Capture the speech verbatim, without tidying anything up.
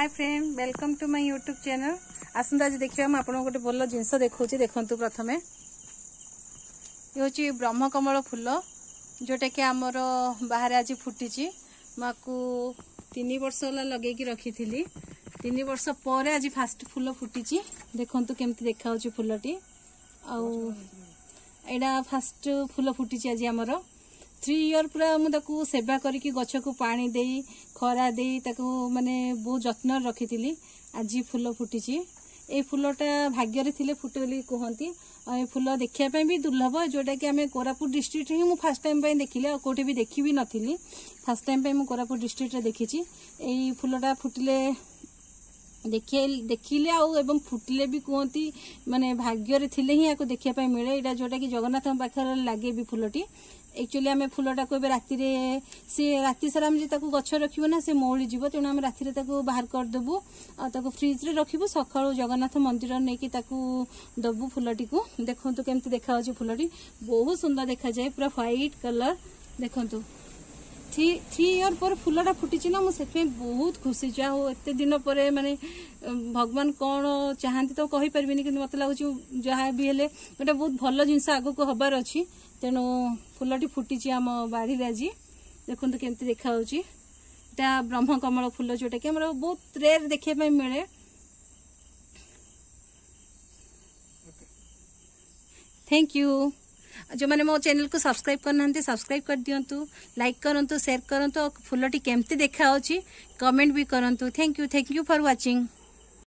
Hi friend, welcome to my YouTube channel. आसंता आज देखिए हम आपको गोटे भल जिनस देखा देखु। प्रथम ये हूँ ब्रह्मकमल फूल जोटा कि आमर बाहर आज फुटी। माकू तीन वर्ष लगे रखी थी। तीन वर्ष पर आज फास्ट फूल फुटी। देखु केमती देखा फूलटी। आईटा फास्ट फूल फुटी आज आमर थ्री इयर पूरा मुझे सेवा करके गछ को पानी दे खरा दे माने बहुत जत्न रखी थी। आज फूल फुटी। ये फूलटा भाग्य थे फुटे बोली कहती। ये फूल देखापी भी दुर्लभ जोटा कि आम कोरापुट डिस्ट्रिक्ट ही फास्ट टाइम देखिले कौटे भी देखी भी नी। फास्ट टाइम मुझे कोरापुट डिस्ट्रिक्ट देखी। यही फूलटा फुटिले देखिए देखिले आउ फुटिले भी कहती माने भाग्य थे ही या देखापी मिले। यहाँ जोटा कि जगन्नाथ पाखे लगे भी फूलटी। एक्चुअली आम फूलटा को राति सी राति सारा आम जो गछ रखी ना से मौली जीव। तेणु आम राति बाहर करदेबू आ फ्रिज रे रखू। सकाळू जगन्नाथ मंदिर नहीं कि दबू फूलटी को। देखो केमती देखा फूलटी बहुत सुंदर देखा जाए। पूरा व्हाइट कलर देखु। थ्री थ्री इयर पर फूलटा फुटी ना मुझे बहुत खुशी। जाओ एत दिन पर माने भगवान कौन चाहती तो कही पार्बिनी कि मत लगुच जहाँ भी हेले गोटे बहुत भल जिनस आग को हबार अच्छी। तेणु फूलटी फुटी आम बाड़ी आज देखो केमती देखा। यहाँ ब्रह्मकमल फूल जोटा कि बहुत रेयर देखापी मिले। Thank you. जो मैंने मो चैनल को सब्सक्राइब करना सब्सक्राइब कर दिंतु, लाइक करंतु, शेयर करंतु। फूलटी केमती देखा कमेंट भी करंतु। Thank you thank you for watching.